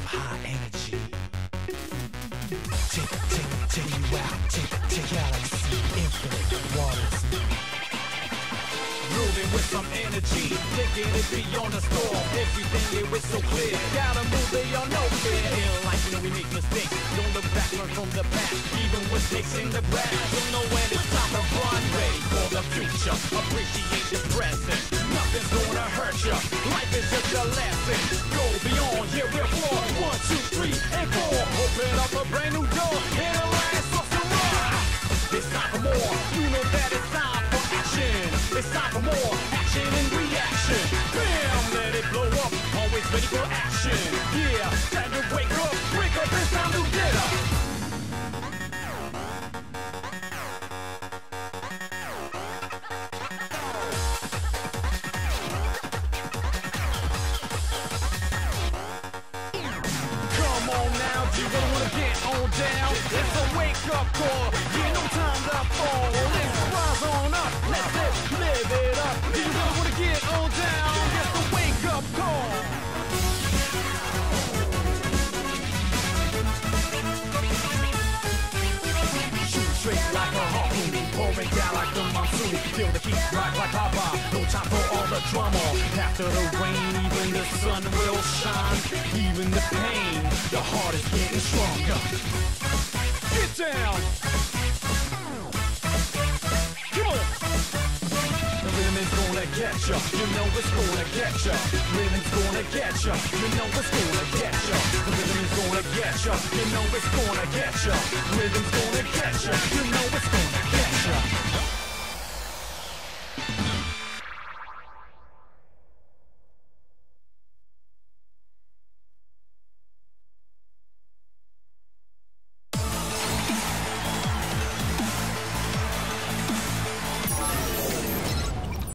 high energy. Take you out, take galaxy, infinite waters. Moving with some energy, taking it beyond the storm. Everything here is so clear. Gotta move beyond no fear. In life, we make mistakes. Don't look back, learn from the past. Even with snakes in the grass, don't know when it's time to run. Ready for the future. Appreciate the present. Nothing's gonna hurt ya. Life is just a lesson. Go beyond. Here we're born. 1, 2, 3, and 4. Open up a brand new door. And a last us to run. It's time for more. You know that it's time for action. It's time for more action and reaction. Bam, let it blow up. Always ready for action. Yeah, time to wake up. Wake up, it's time to get up. Come on now, you don't wanna get on down. It's a wake up call. Yeah, no time to fall. Let's rise on up. Let's live it up. You don't wanna get on down. It's a wake up call. Shoot straight like a harpoon, pouring down like the monsoon. Feel the heat rise like lava. No time for all the drama. After the rain, even the sun will shine. Even the pain, the heart is getting stronger. Get down. Come on. The rhythm is gonna get ya. You know it's gonna get ya. Rhythm's gonna get ya. You know it's gonna get ya. The rhythm is gonna get ya. You know it's gonna get ya. Rhythm's gonna get ya. You know it's gonna get ya.